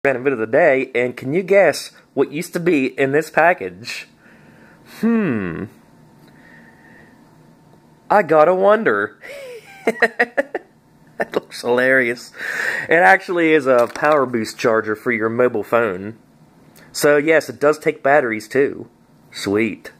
Random Vid of the day, and can you guess what used to be in this package? I gotta wonder. That looks hilarious. It actually is a power boost charger for your mobile phone. So yes, it does take batteries too. Sweet.